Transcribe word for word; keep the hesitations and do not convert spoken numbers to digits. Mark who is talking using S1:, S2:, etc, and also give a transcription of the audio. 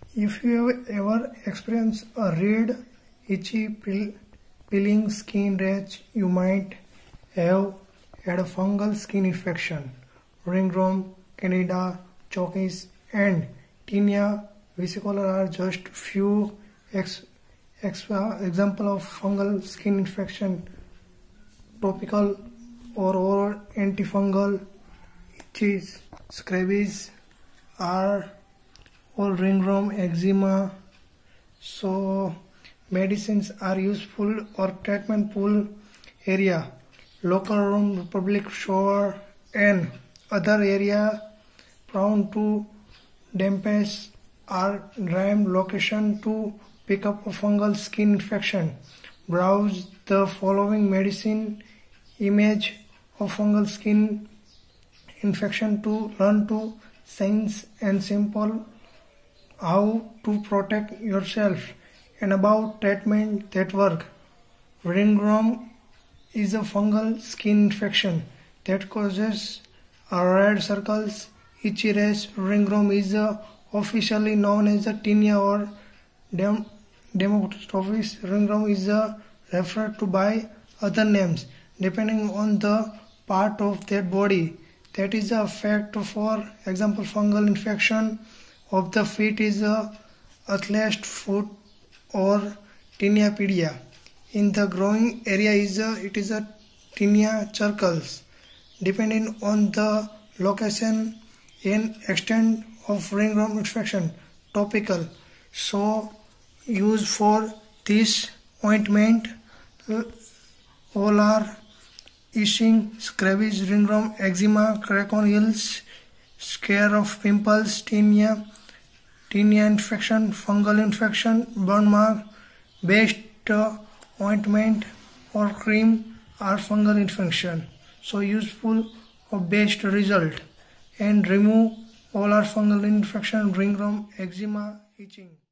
S1: If you have ever experienced a red, itchy, peeling skin rash, you might have had a fungal skin infection. Ringworm, Candida, Chokis, and Tinea vesicolor are just few ex ex examples of fungal skin infection. Topical or oral antifungal itches, scabies are all ringworm, eczema. So medicines are useful or treatment pool area, local room, public shower, and other area prone to dampness are prime location to pick up a fungal skin infection. Browse the following medicine image of fungal skin infection to learn to signs and simple how to protect yourself and about treatment that work. Ringworm is a fungal skin infection that causes red circles, itchy rash. Ringworm is uh, officially known as a tinea or dermatophis. Ringworm is uh, referred to by other names depending on the part of their body that is affected. For example, fungal infection of the feet is a athlete's foot or tinea pedis. In the growing area is a, it is a tinea circles. Depending on the location and extent of ringworm infection, topical. So use for this ointment all are itching, scabies, ringworm, eczema, crackle heels, scare of pimples, tinea, tinea infection, fungal infection, burn mark. Best uh, ointment or cream are fungal infection. So useful or best result and remove all our fungal infection, ringworm, eczema, itching.